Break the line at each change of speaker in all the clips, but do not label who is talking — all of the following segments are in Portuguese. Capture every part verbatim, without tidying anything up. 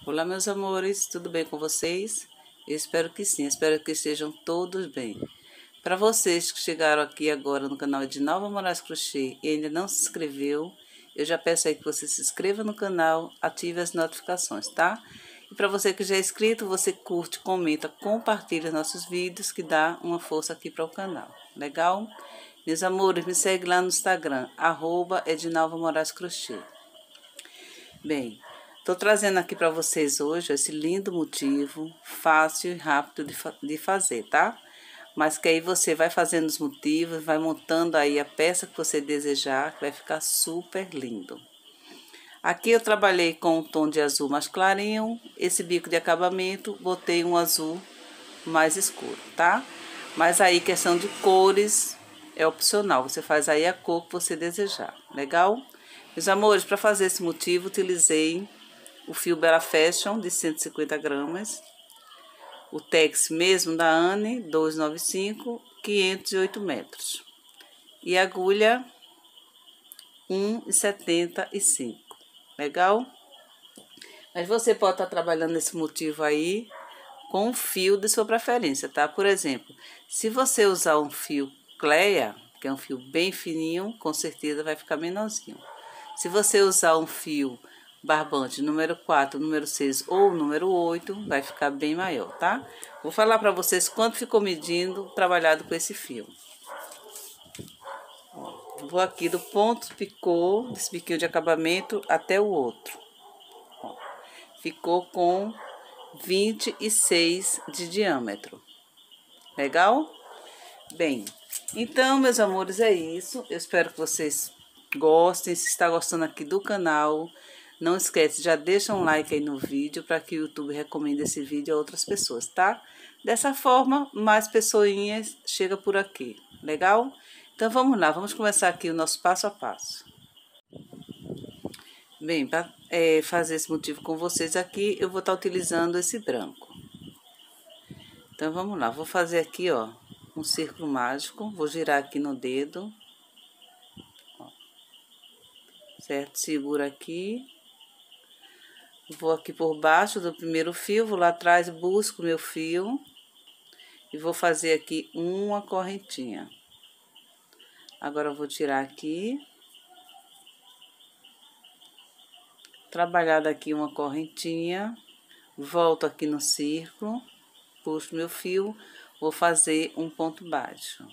Olá, meus amores, tudo bem com vocês? Eu espero que sim, espero que estejam todos bem. Para vocês que chegaram aqui agora no canal Edinalva Moraes Crochê e ainda não se inscreveu, eu já peço aí que você se inscreva no canal, ative as notificações, tá? E para você que já é inscrito, você curte, comenta, compartilha nossos vídeos, que dá uma força aqui para o canal, legal? Meus amores, me segue lá no Instagram, arroba Edinalva Moraes Crochê. Bem, tô trazendo aqui para vocês hoje esse lindo motivo, fácil e rápido de, fa de fazer, tá? Mas que aí você vai fazendo os motivos, vai montando aí a peça que você desejar, que vai ficar super lindo. Aqui eu trabalhei com um tom de azul mais clarinho, esse bico de acabamento, botei um azul mais escuro, tá? Mas aí questão de cores é opcional, você faz aí a cor que você desejar, legal? Meus amores, para fazer esse motivo, utilizei o fio Bella Fashion de cento e cinquenta gramas, o Tex mesmo da Anne, duzentos e noventa e cinco, quinhentos e oito metros, e a agulha um e setenta e cinco, legal? Mas você pode estar trabalhando esse motivo aí com um fio de sua preferência, tá? Por exemplo, se você usar um fio Cleia, que é um fio bem fininho, com certeza vai ficar menorzinho. Se você usar um fio barbante número quatro, número seis ou número oito, vai ficar bem maior, tá? Vou falar para vocês quanto ficou medindo trabalhado com esse fio. Ó, vou aqui do ponto picô, desse biquinho de acabamento, até o outro. Ó, ficou com vinte e seis de diâmetro. Legal? Bem, então, meus amores, é isso. Eu espero que vocês gostem. Se está gostando aqui do canal, não esquece, já deixa um like aí no vídeo para que o YouTube recomende esse vídeo a outras pessoas, tá? Dessa forma, mais pessoinhas chegam por aqui, legal? Então, vamos lá, vamos começar aqui o nosso passo a passo. Bem, para é, fazer esse motivo com vocês aqui, eu vou estar utilizando esse branco. Então, vamos lá, vou fazer aqui, ó, um círculo mágico, vou girar aqui no dedo, ó, certo? Seguro aqui, vou aqui por baixo do primeiro fio, vou lá atrás, busco meu fio e vou fazer aqui uma correntinha. Agora, eu vou tirar aqui, trabalhar daqui uma correntinha, volto aqui no círculo, puxo meu fio, vou fazer um ponto baixo.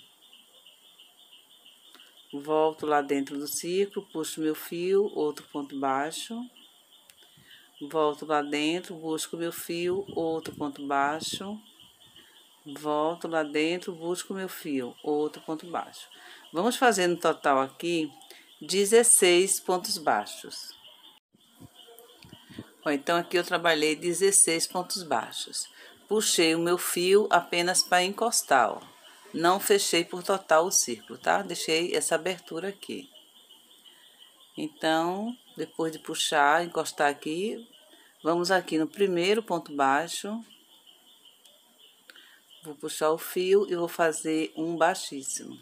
Volto lá dentro do círculo, puxo meu fio, outro ponto baixo. Volto lá dentro, busco meu fio, outro ponto baixo. Volto lá dentro, busco meu fio, outro ponto baixo. Vamos fazer no total aqui dezesseis pontos baixos. Ó, então, aqui eu trabalhei dezesseis pontos baixos. Puxei o meu fio apenas para encostar, ó. Não fechei por total o círculo, tá? Deixei essa abertura aqui. Então, depois de puxar, encostar aqui, vamos aqui no primeiro ponto baixo. Vou puxar o fio e vou fazer um baixíssimo.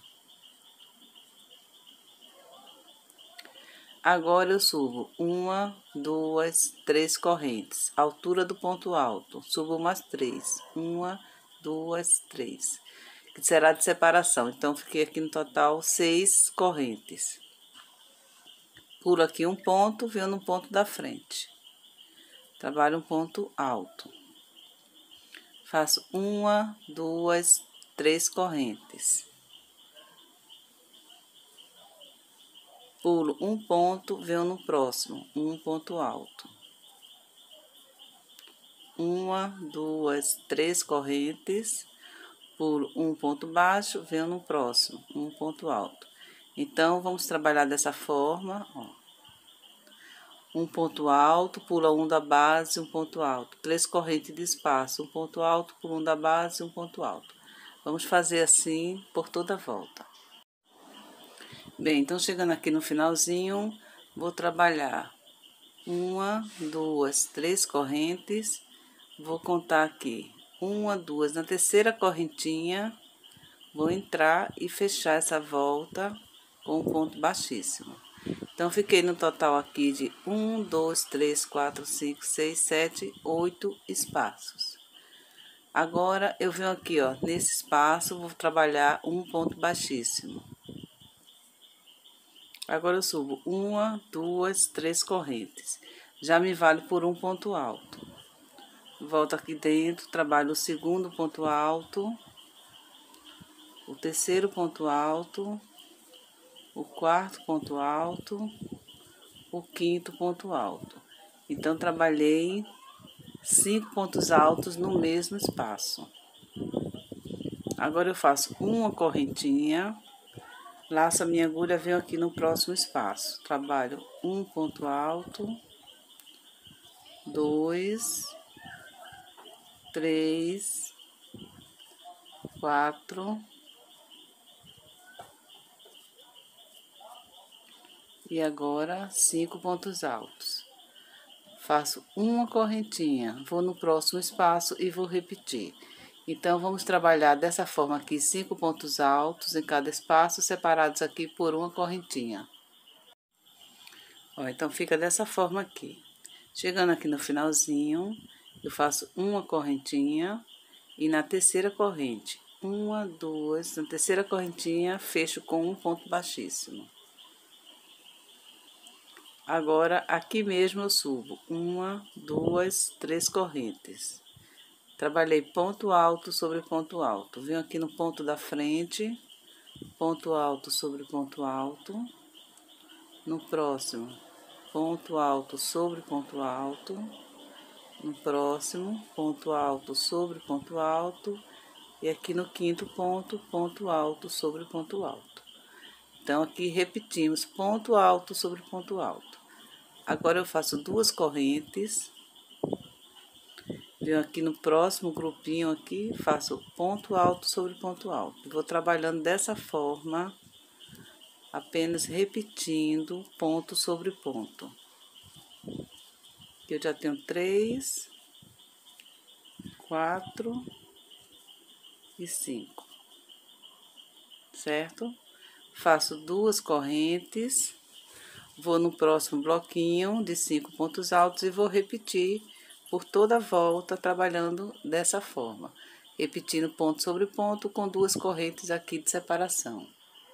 Agora, eu subo uma, duas, três correntes, altura do ponto alto, subo mais três, uma, duas, três, que será de separação. Então, fiquei aqui no total seis correntes. Pulo aqui um ponto, venho no ponto da frente. Trabalho um ponto alto. Faço uma, duas, três correntes. Pulo um ponto, venho no próximo, um ponto alto. Uma, duas, três correntes. Pulo um ponto baixo, venho no próximo, um ponto alto. Então, vamos trabalhar dessa forma, ó. Um ponto alto, pula um da base, um ponto alto. Três correntes de espaço, um ponto alto, pula um da base, um ponto alto. Vamos fazer assim por toda a volta. Bem, então, chegando aqui no finalzinho, vou trabalhar uma, duas, três correntes. Vou contar aqui, uma, duas, na terceira correntinha, vou entrar e fechar essa volta com um ponto baixíssimo. Então, fiquei no total aqui de um, dois, três, quatro, cinco, seis, sete, oito espaços. Agora, eu venho aqui, ó, nesse espaço, vou trabalhar um ponto baixíssimo. Agora, eu subo uma, duas, três correntes. Já me vale por um ponto alto. Volto aqui dentro, trabalho o segundo ponto alto, o terceiro ponto alto, o quarto ponto alto, o quinto ponto alto. Então, trabalhei cinco pontos altos no mesmo espaço. Agora, eu faço uma correntinha, laço a minha agulha, venho aqui no próximo espaço. Trabalho um ponto alto, dois, três, quatro e agora cinco pontos altos. Faço uma correntinha, vou no próximo espaço e vou repetir. Então, vamos trabalhar dessa forma aqui, cinco pontos altos em cada espaço, separados aqui por uma correntinha. Ó, então, fica dessa forma aqui. Chegando aqui no finalzinho, eu faço uma correntinha e na terceira corrente, uma, duas, na terceira correntinha, fecho com um ponto baixíssimo. Agora, aqui mesmo eu subo uma, duas, três correntes. Trabalhei ponto alto sobre ponto alto. Venho aqui no ponto da frente, ponto alto sobre ponto alto. No próximo, ponto alto sobre ponto alto. No próximo, ponto alto sobre ponto alto. E aqui no quinto ponto, ponto alto sobre ponto alto. Então, aqui repetimos ponto alto sobre ponto alto. Agora, eu faço duas correntes. Venho aqui no próximo grupinho aqui, faço ponto alto sobre ponto alto. Vou trabalhando dessa forma, apenas repetindo ponto sobre ponto. Aqui eu já tenho três, quatro e cinco, certo? Faço duas correntes, vou no próximo bloquinho de cinco pontos altos e vou repetir por toda a volta, trabalhando dessa forma, repetindo ponto sobre ponto com duas correntes aqui de separação.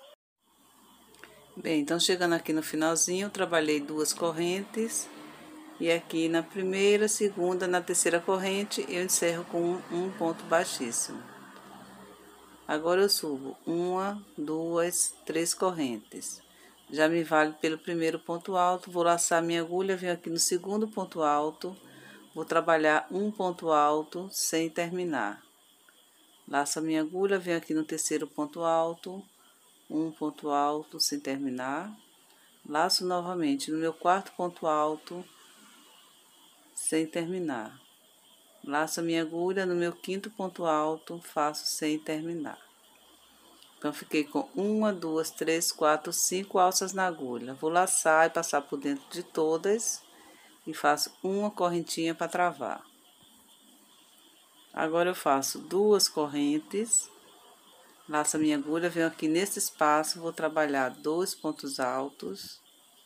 Bem, então, chegando aqui no finalzinho, eu trabalhei duas correntes, e aqui na primeira, segunda, na terceira corrente, eu encerro com um ponto baixíssimo. Agora, eu subo uma, duas, três correntes. Já me vale pelo primeiro ponto alto, vou laçar minha agulha, venho aqui no segundo ponto alto, vou trabalhar um ponto alto sem terminar. Laço a minha agulha, venho aqui no terceiro ponto alto, um ponto alto sem terminar. Laço novamente no meu quarto ponto alto, sem terminar. Laço a minha agulha no meu quinto ponto alto, faço sem terminar. Então, fiquei com uma, duas, três, quatro, cinco alças na agulha. Vou laçar e passar por dentro de todas e faço uma correntinha para travar. Agora, eu faço duas correntes, laço a minha agulha, venho aqui nesse espaço, vou trabalhar dois pontos altos,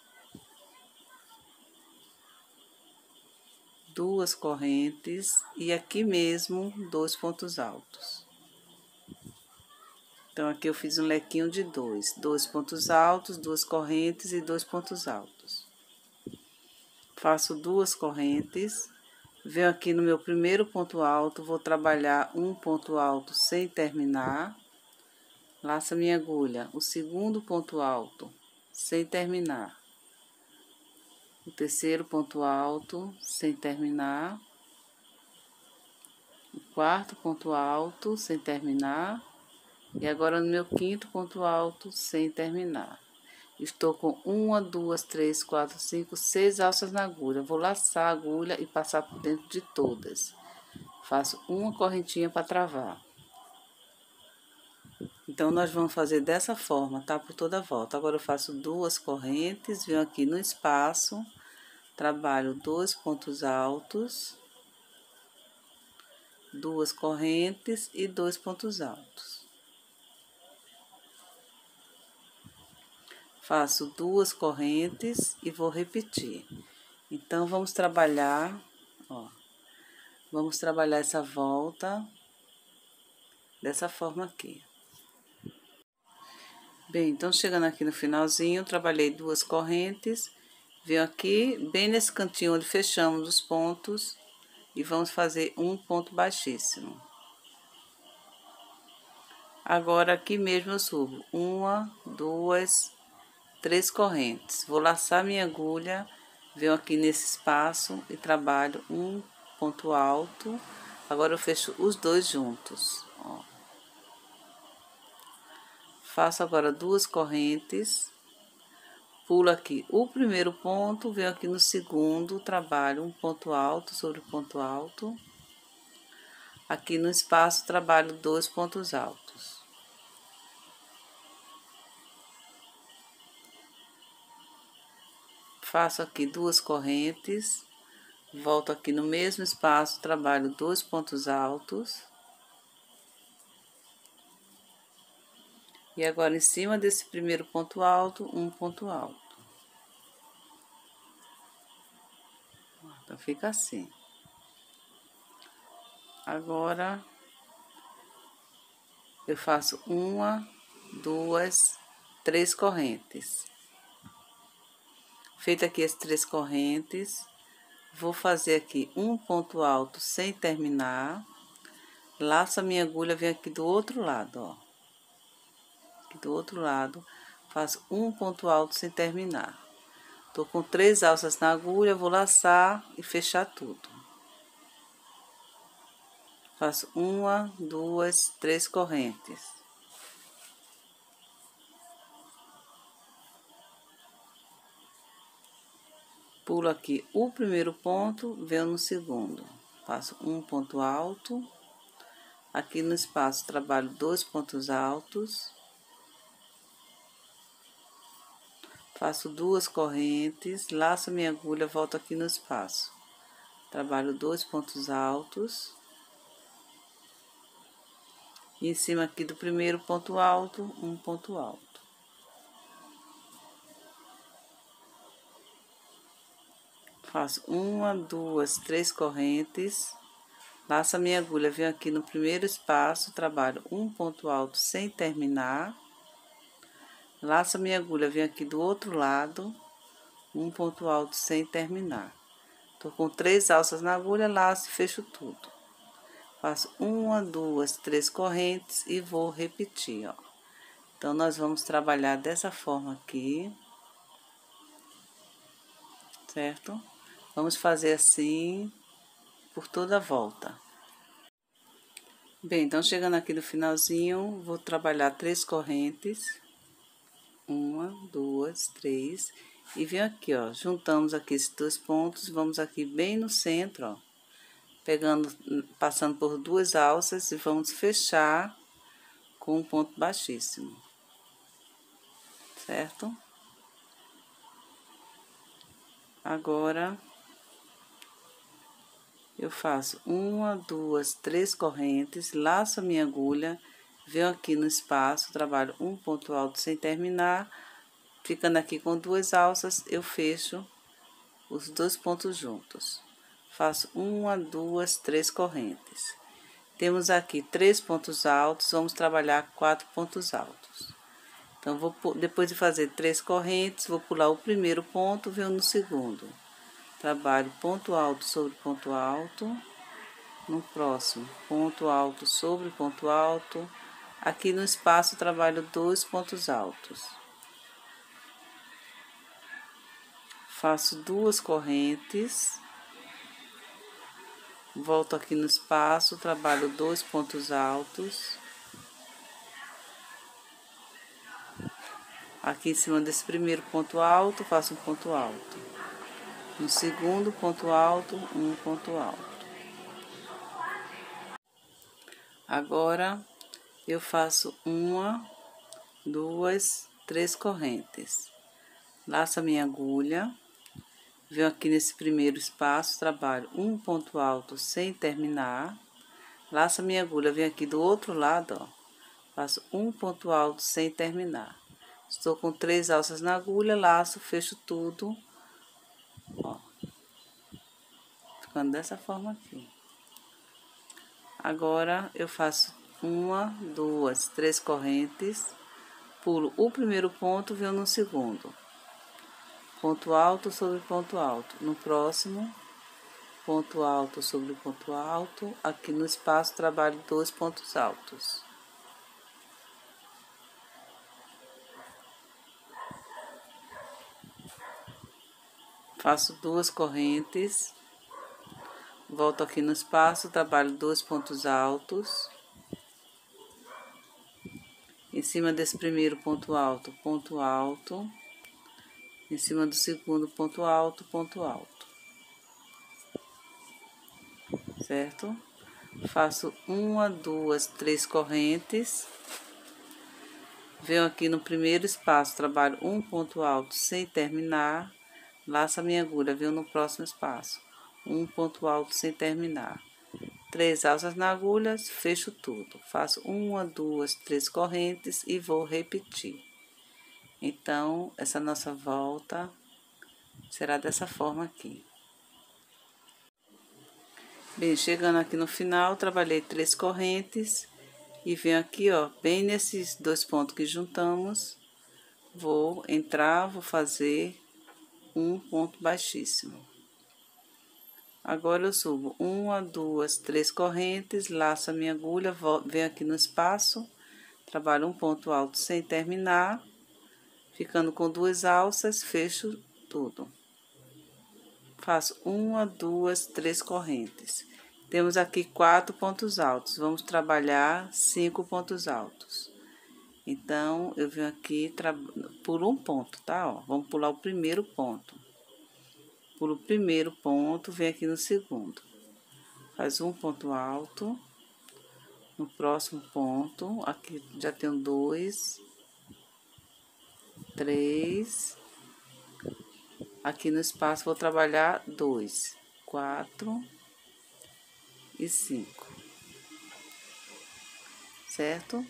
duas correntes e aqui mesmo dois pontos altos. Então, aqui eu fiz um lequinho de dois, dois pontos altos, duas correntes e dois pontos altos. Faço duas correntes, venho aqui no meu primeiro ponto alto, vou trabalhar um ponto alto sem terminar, laço a minha agulha, o segundo ponto alto sem terminar, o terceiro ponto alto sem terminar, o quarto ponto alto sem terminar, e agora no meu quinto ponto alto sem terminar. Estou com uma, duas, três, quatro, cinco, seis alças na agulha. Vou laçar a agulha e passar por dentro de todas. Faço uma correntinha para travar. Então, nós vamos fazer dessa forma, tá? Por toda a volta. Agora, eu faço duas correntes, venho aqui no espaço, trabalho dois pontos altos, duas correntes e dois pontos altos. faço duas correntes e vou repetir. Então, vamos trabalhar, ó, vamos trabalhar essa volta dessa forma aqui. Bem, então, chegando aqui no finalzinho, trabalhei duas correntes, venho aqui, bem nesse cantinho onde fechamos os pontos, e vamos fazer um ponto baixíssimo. Agora, aqui mesmo eu subo uma, duas, três correntes. Vou laçar minha agulha, venho aqui nesse espaço e trabalho um ponto alto. Agora, eu fecho os dois juntos, ó. Faço agora duas correntes, pulo aqui o primeiro ponto, venho aqui no segundo, trabalho um ponto alto sobre ponto alto. Aqui no espaço, trabalho dois pontos altos. Faço aqui duas correntes, volto aqui no mesmo espaço, trabalho dois pontos altos. E agora, em cima desse primeiro ponto alto, um ponto alto. Então, fica assim. Agora, eu faço uma, duas, três correntes. Feita aqui as três correntes, vou fazer aqui um ponto alto sem terminar. Laço a minha agulha, venho aqui do outro lado, ó. Aqui do outro lado, faço um ponto alto sem terminar. Tô com três alças na agulha, vou laçar e fechar tudo. Faço uma, duas, três correntes. Pulo aqui o primeiro ponto, venho no segundo. Faço um ponto alto. Aqui no espaço, trabalho dois pontos altos. Faço duas correntes, laço minha agulha, volto aqui no espaço. Trabalho dois pontos altos. E em cima aqui do primeiro ponto alto, um ponto alto. Faço uma, duas, três correntes. Laço a minha agulha, venho aqui no primeiro espaço, trabalho um ponto alto sem terminar. Laço a minha agulha, venho aqui do outro lado, um ponto alto sem terminar. Tô com três alças na agulha, laço e fecho tudo. Faço uma, duas, três correntes e vou repetir, ó. Então, nós vamos trabalhar dessa forma aqui, certo? Vamos fazer assim por toda a volta. Bem, então, chegando aqui no finalzinho, vou trabalhar três correntes. Uma, duas, três. E venho aqui, ó, juntamos aqui esses dois pontos, vamos aqui bem no centro, ó. Pegando, passando por duas alças e vamos fechar com um ponto baixíssimo. Certo? Agora, eu faço uma, duas, três correntes, laço a minha agulha, venho aqui no espaço, trabalho um ponto alto sem terminar, ficando aqui com duas alças, eu fecho os dois pontos juntos. Faço uma, duas, três correntes. Temos aqui três pontos altos, vamos trabalhar quatro pontos altos. Então, vou, depois de fazer três correntes, vou pular o primeiro ponto, venho no segundo. Trabalho ponto alto sobre ponto alto. No próximo, ponto alto sobre ponto alto. Aqui no espaço, trabalho dois pontos altos. Faço duas correntes. Volto aqui no espaço, trabalho dois pontos altos. Aqui em cima desse primeiro ponto alto, faço um ponto alto. No segundo ponto alto, um ponto alto. Agora, eu faço uma, duas, três correntes. Laço a minha agulha, venho aqui nesse primeiro espaço, trabalho um ponto alto sem terminar. Laço a minha agulha, venho aqui do outro lado, ó, faço um ponto alto sem terminar. Estou com três alças na agulha, laço, fecho tudo, ó, ficando dessa forma aqui. Agora, eu faço uma, duas, três correntes, pulo o primeiro ponto, venho no segundo. Ponto alto sobre ponto alto. No próximo, ponto alto sobre ponto alto. Aqui no espaço, trabalho dois pontos altos. Faço duas correntes. Volto aqui no espaço, trabalho dois pontos altos. Em cima desse primeiro ponto alto, ponto alto. Em cima do segundo ponto alto, ponto alto. Certo? Faço uma, duas, três correntes. Venho aqui no primeiro espaço, trabalho um ponto alto sem terminar. Laço a minha agulha, venho no próximo espaço. Um ponto alto sem terminar. Três alças na agulha, fecho tudo. Faço uma, duas, três correntes e vou repetir. Então, essa nossa volta será dessa forma aqui. Bem, chegando aqui no final, trabalhei três correntes e venho aqui, ó, bem nesses dois pontos que juntamos, vou entrar, vou fazer um ponto baixíssimo. Agora, eu subo uma, duas, três correntes, laço a minha agulha, venho aqui no espaço, trabalho um ponto alto sem terminar, ficando com duas alças, fecho tudo. Faço uma, duas, três correntes. Temos aqui quatro pontos altos, vamos trabalhar cinco pontos altos. Então, eu venho aqui por um ponto, tá? Ó, vamos pular o primeiro ponto. Pulo o primeiro ponto, venho aqui no segundo. Faz um ponto alto. No próximo ponto, aqui já tenho dois, três. Aqui no espaço, vou trabalhar dois, quatro e cinco. Certo?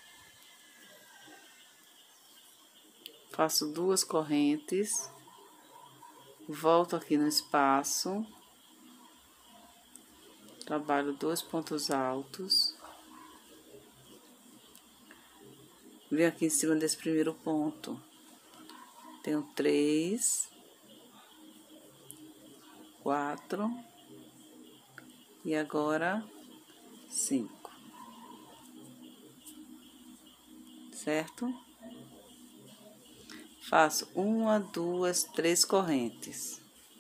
Faço duas correntes. Volto aqui no espaço. Trabalho dois pontos altos. Venho aqui em cima desse primeiro ponto. Tenho três, quatro e agora cinco. Certo? Faço uma, duas, três correntes.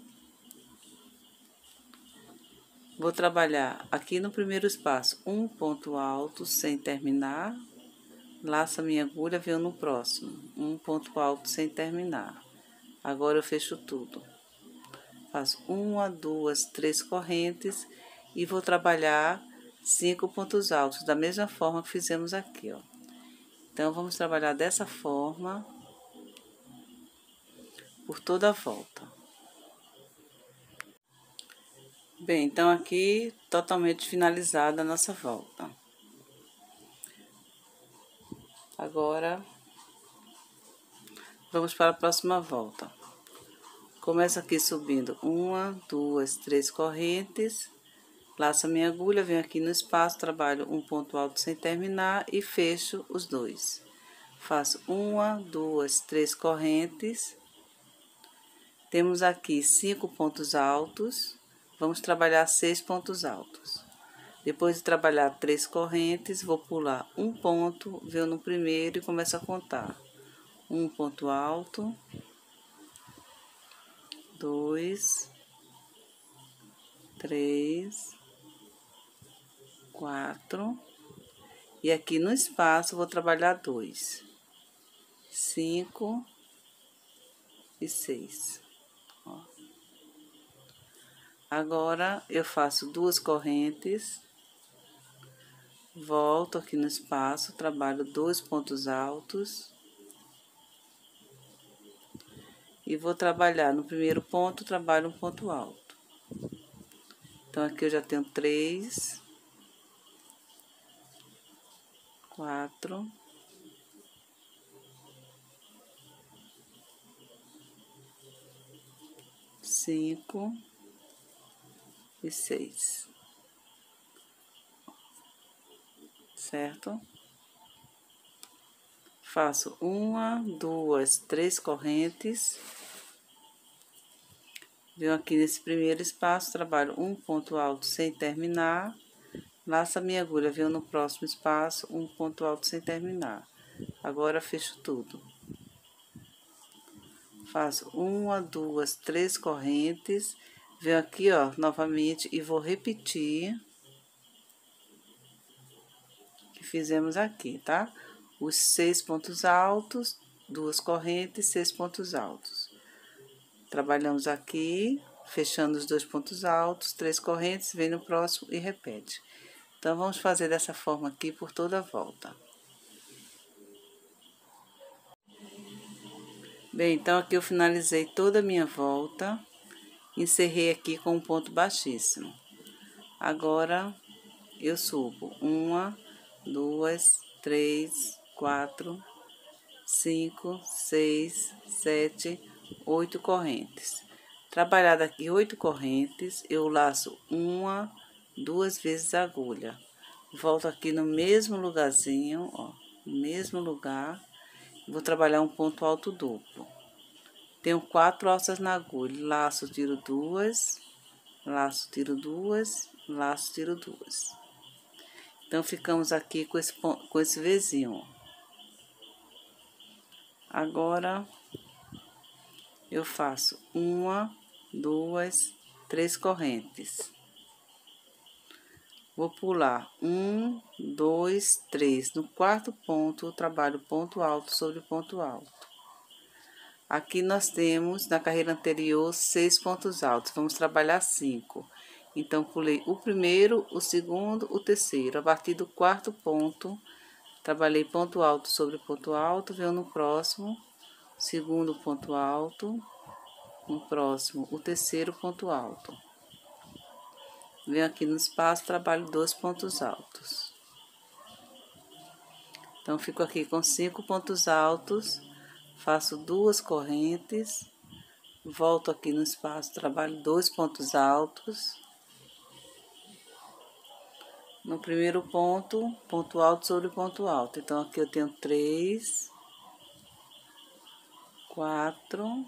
Vou trabalhar aqui no primeiro espaço um ponto alto sem terminar. Laço a minha agulha, venho no próximo. Um ponto alto sem terminar. Agora eu fecho tudo. Faço uma, duas, três correntes e vou trabalhar cinco pontos altos, da mesma forma que fizemos aqui, ó. Então, vamos trabalhar dessa forma por toda a volta. Bem, então aqui totalmente finalizada a nossa volta. Agora, vamos para a próxima volta. Começo aqui subindo uma, duas, três correntes, laço a minha agulha, venho aqui no espaço, trabalho um ponto alto sem terminar e fecho os dois. Faço uma, duas, três correntes. Temos aqui cinco pontos altos, vamos trabalhar seis pontos altos. Depois de trabalhar três correntes, vou pular um ponto, venho no primeiro e começo a contar. Um ponto alto, dois, três, quatro, e aqui no espaço vou trabalhar dois, cinco e seis. Ó. Agora, eu faço duas correntes, volto aqui no espaço, trabalho dois pontos altos. E vou trabalhar no primeiro ponto, trabalho um ponto alto. Então, aqui eu já tenho três, quatro, cinco e seis, certo? Faço uma, duas, três correntes. Venho aqui nesse primeiro espaço, trabalho um ponto alto sem terminar. Laço a minha agulha, venho no próximo espaço, um ponto alto sem terminar. Agora, fecho tudo. Faço uma, duas, três correntes. Venho aqui, ó, novamente e vou repetir o que fizemos aqui, tá? Os seis pontos altos, duas correntes, seis pontos altos. Trabalhamos aqui, fechando os dois pontos altos, três correntes, vem no próximo e repete. Então, vamos fazer dessa forma aqui por toda a volta. Bem, então, aqui eu finalizei toda a minha volta, encerrei aqui com um ponto baixíssimo. Agora, eu subo uma, duas, três, quatro, cinco, seis, sete, oito correntes. Trabalhada aqui oito correntes, eu laço uma, duas vezes a agulha. Volto aqui no mesmo lugarzinho, ó, no mesmo lugar. Vou trabalhar um ponto alto duplo. Tenho quatro alças na agulha, laço, tiro duas, laço, tiro duas, laço, tiro duas. Então, ficamos aqui com esse, com esse Vzinho, ó. Agora, eu faço uma, duas, três correntes. Vou pular um, dois, três. No quarto ponto, eu trabalho ponto alto sobre ponto alto. Aqui nós temos, na carreira anterior, seis pontos altos. Vamos trabalhar cinco. Então, pulei o primeiro, o segundo, o terceiro. A partir do quarto ponto, trabalhei ponto alto sobre ponto alto. Venho no próximo, segundo ponto alto. No próximo, o terceiro ponto alto. Venho aqui no espaço, trabalho dois pontos altos. Então, fico aqui com cinco pontos altos, faço duas correntes, volto aqui no espaço, trabalho dois pontos altos. No primeiro ponto, ponto alto sobre ponto alto. Então, aqui eu tenho três, quatro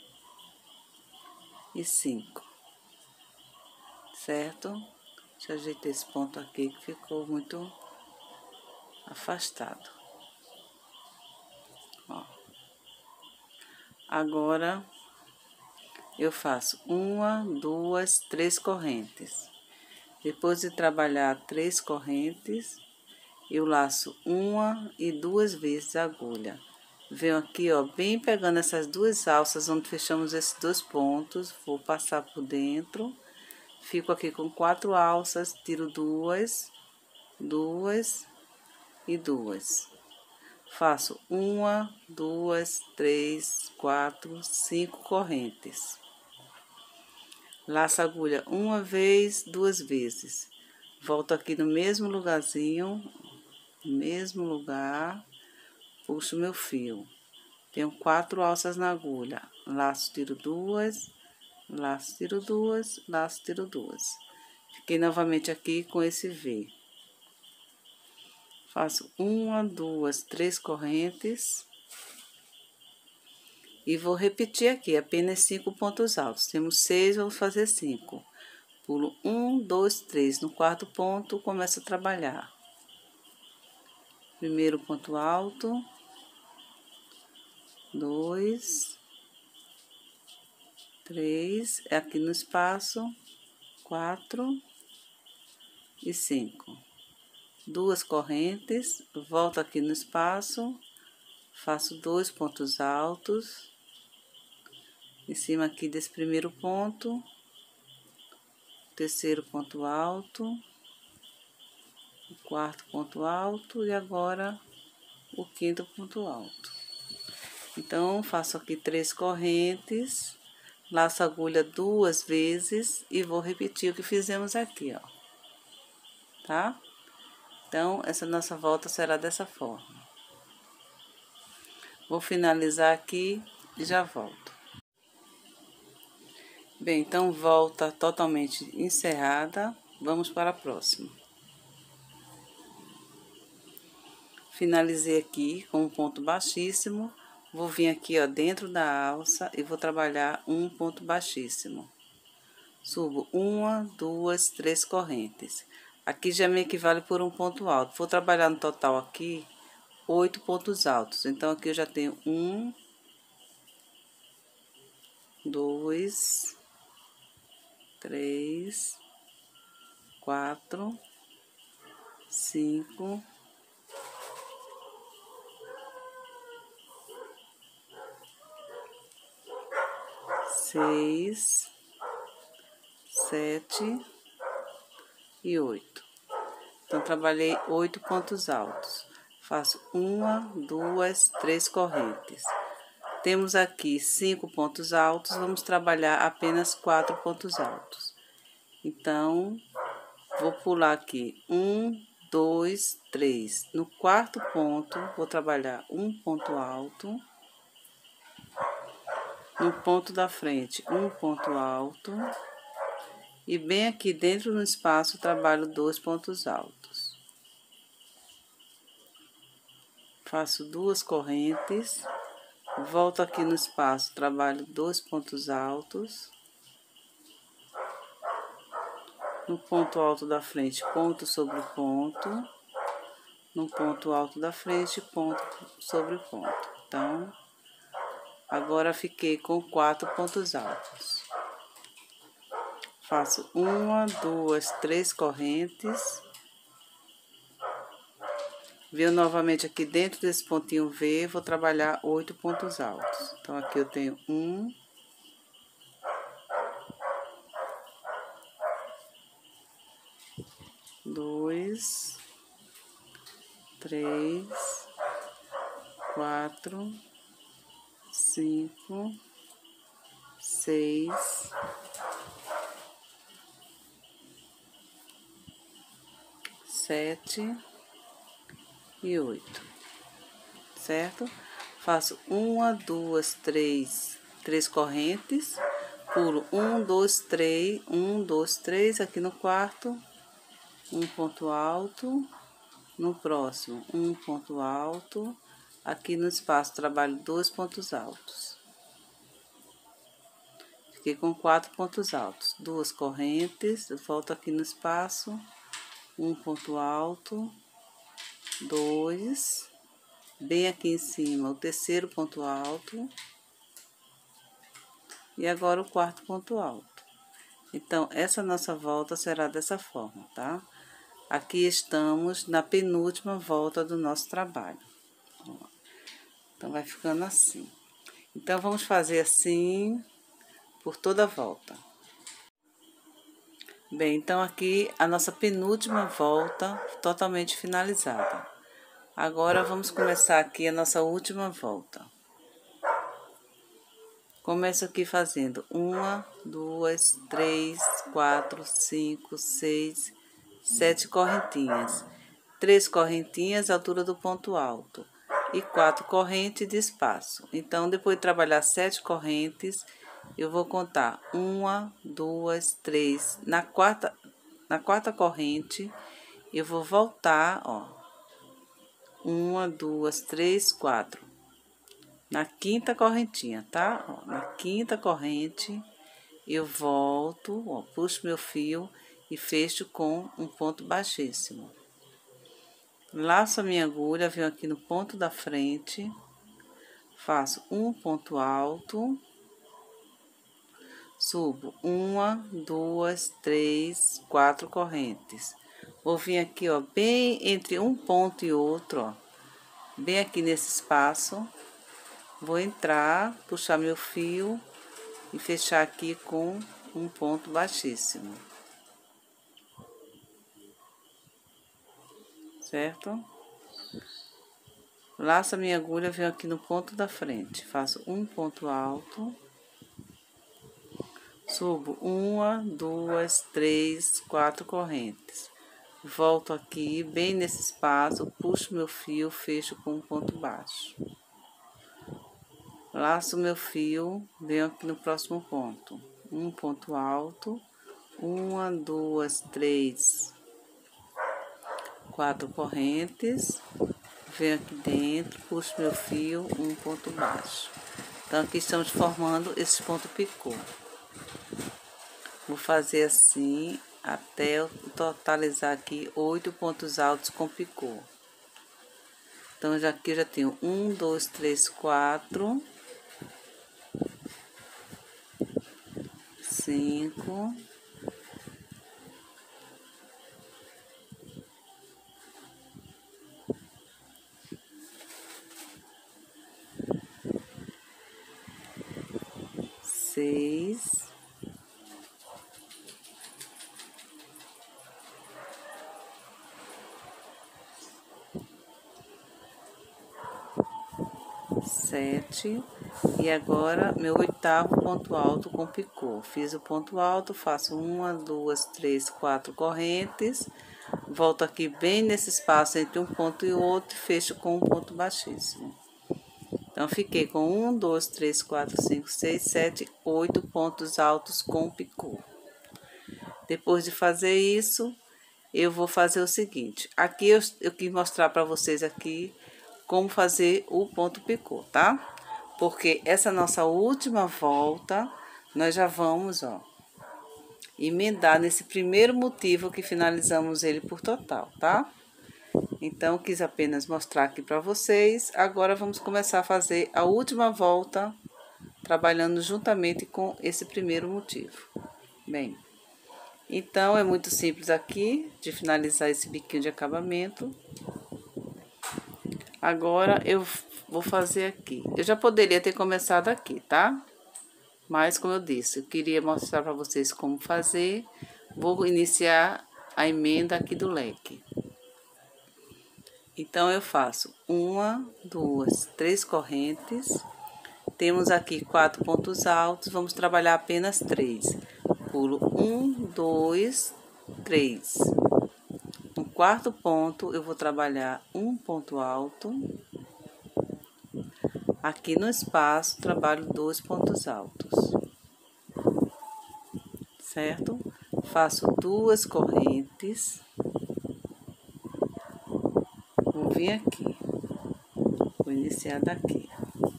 e cinco. Certo? Deixa eu ajeitar esse ponto aqui que ficou muito afastado. Ó. Agora, eu faço uma, duas, três correntes. Depois de trabalhar três correntes, eu laço uma e duas vezes a agulha. Venho aqui, ó, bem pegando essas duas alças onde fechamos esses dois pontos, vou passar por dentro. Fico aqui com quatro alças, tiro duas, duas e duas. Faço uma, duas, três, quatro, cinco correntes. Laço a agulha uma vez, duas vezes. Volto aqui no mesmo lugarzinho, no mesmo lugar, puxo meu fio. Tenho quatro alças na agulha. Laço, tiro duas, laço, tiro duas, laço, tiro duas. Fiquei novamente aqui com esse V. Faço uma, duas, três correntes. E vou repetir aqui, apenas cinco pontos altos. Temos seis, vou fazer cinco. Pulo um, dois, três. No quarto ponto, começo a trabalhar. Primeiro ponto alto. Dois. Três. Aqui no espaço. Quatro. E cinco. Duas correntes. Volto aqui no espaço. Faço dois pontos altos. Em cima aqui desse primeiro ponto. Terceiro ponto alto. O quarto ponto alto e agora o quinto ponto alto. Então, faço aqui três correntes, laço a agulha duas vezes e vou repetir o que fizemos aqui, ó. Tá? Então, essa nossa volta será dessa forma. Vou finalizar aqui e já volto. Bem, então volta totalmente encerrada. Vamos para a próxima. Finalizei aqui com um ponto baixíssimo. Vou vir aqui, ó, dentro da alça e vou trabalhar um ponto baixíssimo. Subo uma, duas, três correntes. Aqui já me equivale por um ponto alto. Vou trabalhar no total aqui oito pontos altos. Então, aqui eu já tenho um, dois, três, quatro, cinco, seis, sete e oito. Então, trabalhei oito pontos altos. Faço uma, duas, três correntes. Temos aqui cinco pontos altos, vamos trabalhar apenas quatro pontos altos. Então, vou pular aqui um, dois, três. No quarto ponto, vou trabalhar um ponto alto. No ponto da frente, um ponto alto. E bem aqui dentro no espaço, trabalho dois pontos altos. Faço duas correntes. Volto aqui no espaço, trabalho dois pontos altos. No ponto alto da frente, ponto sobre ponto. No ponto alto da frente, ponto sobre ponto. Então, agora fiquei com quatro pontos altos. Faço uma, duas, três correntes. Venho novamente aqui dentro desse pontinho V, vou trabalhar oito pontos altos. Então, aqui eu tenho um, dois, três, quatro, cinco, seis, sete e oito, certo? Faço uma, duas, três, três correntes, pulo um, dois, três, um, dois, três, aqui no quarto, um ponto alto, no próximo, um ponto alto, aqui no espaço trabalho dois pontos altos. Fiquei com quatro pontos altos, duas correntes, eu volto aqui no espaço, um ponto alto, dois, bem aqui em cima o terceiro ponto alto e agora o quarto ponto alto. Então, essa nossa volta será dessa forma, tá? Aqui estamos na penúltima volta do nosso trabalho. Então, vai ficando assim. Então, vamos fazer assim por toda a volta. Bem, então aqui a nossa penúltima volta totalmente finalizada. Agora, vamos começar aqui a nossa última volta. Começo aqui fazendo uma, duas, três, quatro, cinco, seis, sete correntinhas. Três correntinhas à altura do ponto alto e quatro correntes de espaço. Então, depois de trabalhar sete correntes, eu vou contar uma, duas, três. Na quarta, na quarta corrente, eu vou voltar, ó. Uma, duas, três, quatro. Na quinta correntinha, tá? Ó, na quinta corrente, eu volto, ó, puxo meu fio e fecho com um ponto baixíssimo. Laço a minha agulha, venho aqui no ponto da frente, faço um ponto alto, subo uma, duas, três, quatro correntes. Vou vir aqui, ó, bem entre um ponto e outro, ó, bem aqui nesse espaço. Vou entrar, puxar meu fio e fechar aqui com um ponto baixíssimo. Certo? Laço a minha agulha, venho aqui no ponto da frente, faço um ponto alto, subo uma, duas, três, quatro correntes. Volto aqui, bem nesse espaço, puxo meu fio, fecho com um ponto baixo. Laço meu fio, venho aqui no próximo ponto. um ponto alto, uma, duas, três, quatro correntes, venho aqui dentro, puxo meu fio, um ponto baixo. Então, aqui estamos formando esse ponto picô. Vou fazer assim até eu totalizar aqui oito pontos altos com picô. Então, já aqui eu já tenho um, dois, três, quatro, cinco, seis, sete, e agora meu oitavo ponto alto com picô. Fiz o ponto alto, faço uma, duas, três, quatro correntes, volto aqui bem nesse espaço entre um ponto e outro e fecho com um ponto baixíssimo. Então, fiquei com um, dois, três, quatro, cinco, seis, sete, oito pontos altos com picô. Depois de fazer isso, eu vou fazer o seguinte. Aqui eu, eu quis mostrar para vocês aqui como fazer o ponto picô, tá? Porque essa nossa última volta, nós já vamos, ó, emendar nesse primeiro motivo que finalizamos ele por total, tá? Então, quis apenas mostrar aqui para vocês. Agora, vamos começar a fazer a última volta, trabalhando juntamente com esse primeiro motivo. Bem, então, é muito simples aqui, de finalizar esse biquinho de acabamento. Agora, eu vou fazer aqui. Eu já poderia ter começado aqui, tá? Mas, como eu disse, eu queria mostrar para vocês como fazer. Vou iniciar a emenda aqui do leque. Então, eu faço uma, duas, três correntes. Temos aqui quatro pontos altos, vamos trabalhar apenas três. Pulo um, dois, três. No quarto ponto, eu vou trabalhar um ponto alto. Aqui no espaço, trabalho dois pontos altos. Certo? Faço duas correntes. Vou vir aqui. Vou iniciar daqui.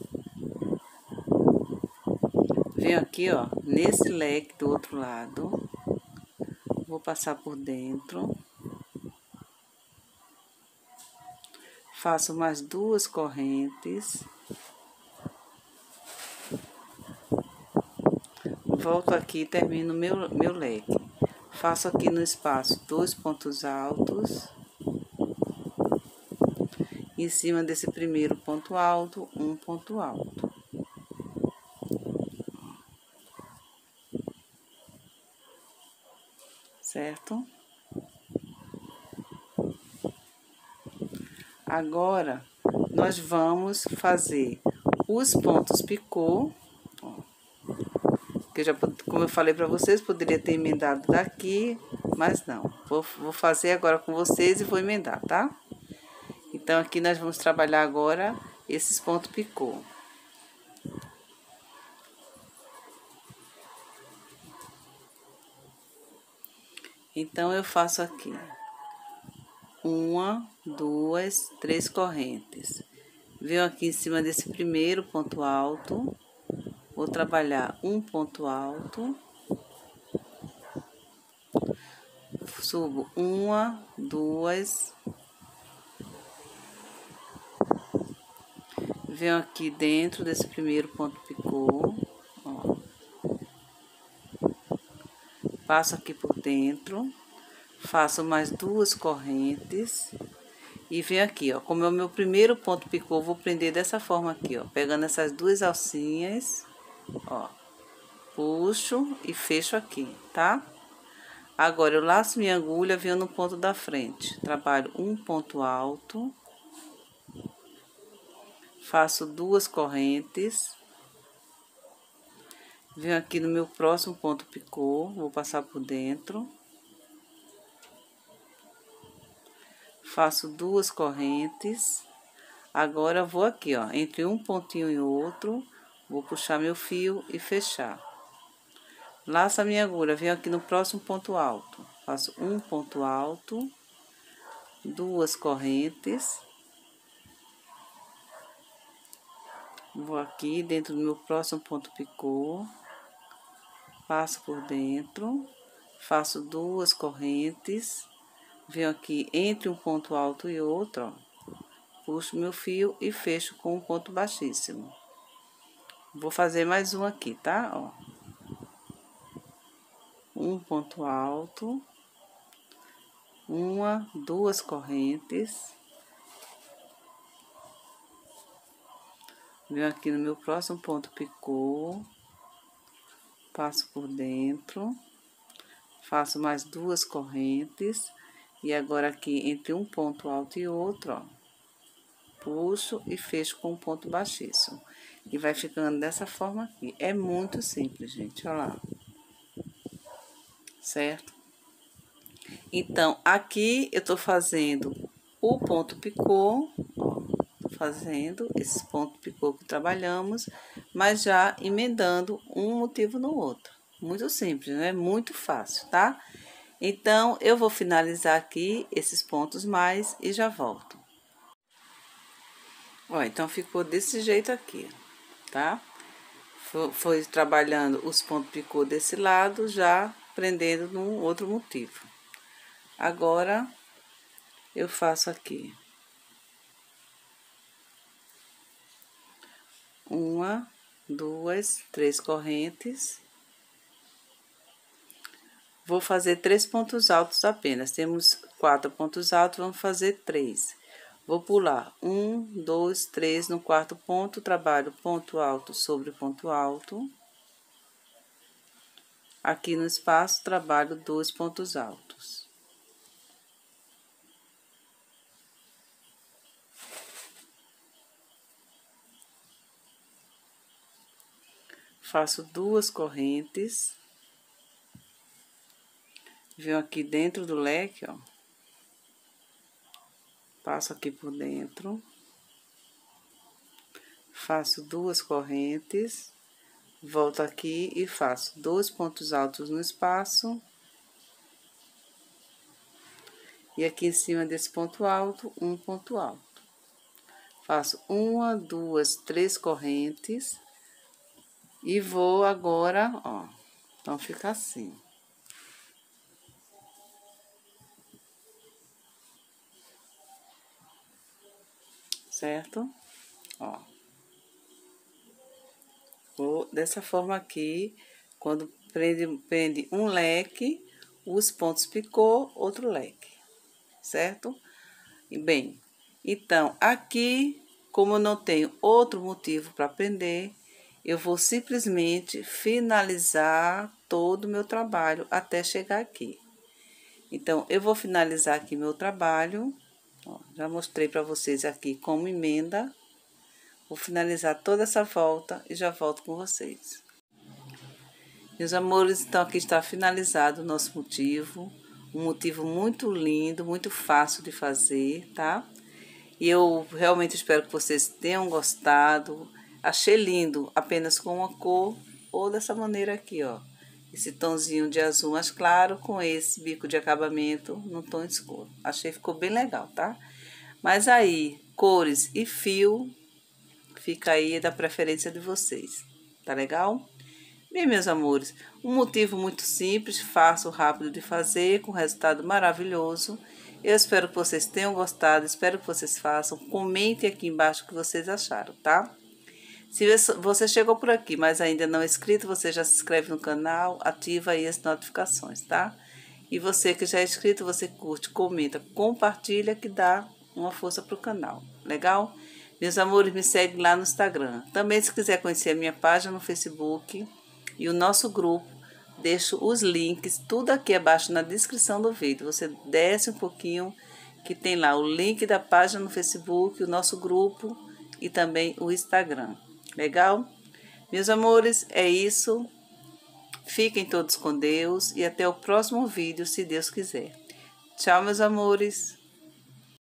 Venho aqui, ó, nesse leque do outro lado. Vou passar por dentro. Faço mais duas correntes. Volto aqui e termino meu, meu leque. Faço aqui no espaço dois pontos altos. Em cima desse primeiro ponto alto, um ponto alto. Certo? Agora, nós vamos fazer os pontos picô. Ó, que eu já, como eu falei para vocês, poderia ter emendado daqui, mas não. Vou, vou fazer agora com vocês e vou emendar, tá? Então, aqui nós vamos trabalhar agora esses pontos picô. Então, eu faço aqui uma, duas, três correntes. Venho aqui em cima desse primeiro ponto alto, vou trabalhar um ponto alto, subo uma, duas, venho aqui dentro desse primeiro ponto picô, ó, passo aqui por dentro, faço mais duas correntes e venho aqui, ó, como é o meu primeiro ponto picô, vou prender dessa forma aqui, ó, pegando essas duas alcinhas, ó, puxo e fecho aqui, tá? Agora, eu laço minha agulha, venho no ponto da frente, trabalho um ponto alto, faço duas correntes, venho aqui no meu próximo ponto picô, vou passar por dentro, faço duas correntes, agora vou aqui, ó, entre um pontinho e outro, vou puxar meu fio e fechar. Laço a minha agulha, venho aqui no próximo ponto alto. Faço um ponto alto, duas correntes. Vou aqui dentro do meu próximo ponto picô. Passo por dentro, faço duas correntes. Venho aqui entre um ponto alto e outro, ó. Puxo meu fio e fecho com um ponto baixíssimo. Vou fazer mais um aqui, tá? Ó. Um ponto alto, uma, duas correntes. Venho aqui no meu próximo ponto picô, passo por dentro, faço mais duas correntes. E agora aqui entre um ponto alto e outro, ó, puxo e fecho com um ponto baixíssimo. E vai ficando dessa forma aqui. É muito simples, gente, olha lá. Certo? Então, aqui eu tô fazendo o ponto picô, ó, tô fazendo esse ponto picô que trabalhamos, mas já emendando um motivo no outro. Muito simples, né? Muito fácil, tá? Então, eu vou finalizar aqui esses pontos mais e já volto. Ó, então ficou desse jeito aqui, tá? Foi, foi trabalhando os pontos picô desse lado, já prendendo num outro motivo. Agora, eu faço aqui uma, duas, três correntes. Vou fazer três pontos altos apenas. Temos quatro pontos altos, vamos fazer três. Vou pular um, dois, três no quarto ponto, trabalho ponto alto sobre ponto alto. Aqui no espaço, trabalho dois pontos altos. Faço duas correntes. Venho aqui dentro do leque, ó. Passo aqui por dentro. Faço duas correntes. Volto aqui e faço dois pontos altos no espaço. E aqui em cima desse ponto alto, um ponto alto. Faço uma, duas, três correntes. E vou agora, ó. Então, fica assim. Certo? Ó. Vou dessa forma aqui, quando prende, prende um leque, os pontos picô, outro leque, certo? E bem, então, aqui, como eu não tenho outro motivo para prender, eu vou simplesmente finalizar todo o meu trabalho até chegar aqui. Então, eu vou finalizar aqui meu trabalho, ó, já mostrei para vocês aqui como emenda. Vou finalizar toda essa volta e já volto com vocês. Meus amores, então aqui está finalizado o nosso motivo. Um motivo muito lindo, muito fácil de fazer, tá? E eu realmente espero que vocês tenham gostado. Achei lindo, apenas com uma cor ou dessa maneira aqui, ó. Esse tomzinho de azul mais claro com esse bico de acabamento no tom escuro. Achei que ficou bem legal, tá? Mas aí, cores e fio, fica aí da preferência de vocês, tá legal? Bem, meus amores, um motivo muito simples, fácil, rápido de fazer, com resultado maravilhoso. Eu espero que vocês tenham gostado, espero que vocês façam. Comentem aqui embaixo o que vocês acharam, tá? Se você chegou por aqui, mas ainda não é inscrito, você já se inscreve no canal, ativa aí as notificações, tá? E você que já é inscrito, você curte, comenta, compartilha, que dá uma força pro canal, legal? Meus amores, me segue lá no Instagram. Também, se quiser conhecer a minha página no Facebook e o nosso grupo, deixo os links, tudo aqui abaixo na descrição do vídeo. Você desce um pouquinho, que tem lá o link da página no Facebook, o nosso grupo e também o Instagram. Legal? Meus amores, é isso. Fiquem todos com Deus e até o próximo vídeo, se Deus quiser. Tchau, meus amores.